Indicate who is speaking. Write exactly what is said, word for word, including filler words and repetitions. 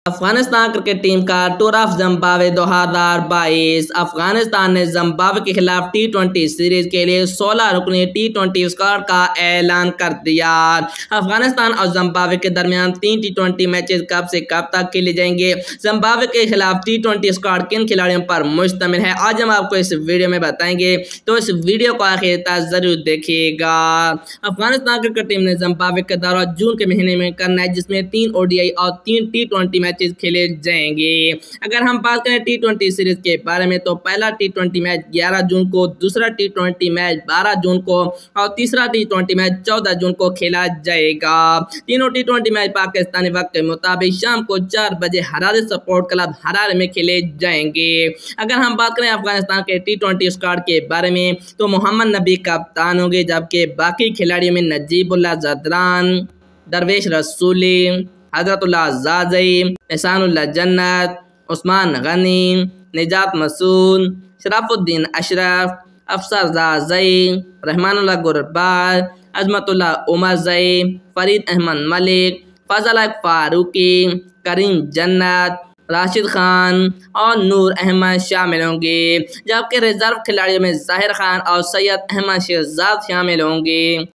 Speaker 1: Afghanistan cricket team का tour of Zimbabwe दो हज़ार बाईस। अफगानिस्तान ने जिम्बाब्वे के खिलाफ टी ट्वेंटी सीरीज के लिए सोलह रुकनी टी ट्वेंटी स्क्वाड का ऐलान कर दिया। अफगानिस्तान और जिम्बाब्वे के दरमियान तीन टी ट्वेंटी मैचेस कब से कब तक खेले जाएंगे, जिम्बाब्वे के खिलाफ टी ट्वेंटी स्क्वाड किन खिलाड़ियों पर मुश्तमिल है, आज हम आपको इस वीडियो में बताएंगे, तो इस वीडियो को आखिर तक जरूर देखिएगा। अफगानिस्तान क्रिकेट टीम ने जिम्बाब्वे का दौरा जून के महीने में करना है, जिसमें तीन ओडीआई और तीन टी ट्वेंटी मैचेस खेले जाएंगे। अगर हम बात करें टी ट्वेंटी सीरीज के बारे में, तो पहला टी ट्वेंटी मैच ग्यारह जून को, दूसरा टी ट्वेंटी मैच बारह जून को और तीसरा टी ट्वेंटी मैच चौदह जून को खेला जाएगा। तीनों टी ट्वेंटी मैच पाकिस्तानी वक्त के मुताबिक शाम को चार बजे हरारे स्पोर्ट क्लब हरारे में खेले जाएंगे। अगर हम बात करें अफगानिस्तान के टी ट्वेंटी स्क्वाड के बारे में, तो मोहम्मद नबी कप्तान होंगे, जबकि बाकी खिलाड़ियों में नजीबुल्लाह जदरान, दरवेश रसूली, हजरतुल्लाह जाज़ई, एहसानुल्लाह जन्नत, उस्मान गनी, निजात मसूद, शराफुद्दीन अशरफ, अफसर जाज़ई, रहमानुल्लाह गुरबाज, अजमतुल्लाह उमरज़ई, फरीद अहमद मलिक, फजल फारूकी, करीम जन्नत, राशिद खान और नूर अहमद शामिल होंगे। जबकि रिजर्व खिलाड़ियों में ज़ाहिर खान और सैयद अहमद शहजाद शामिल होंगे।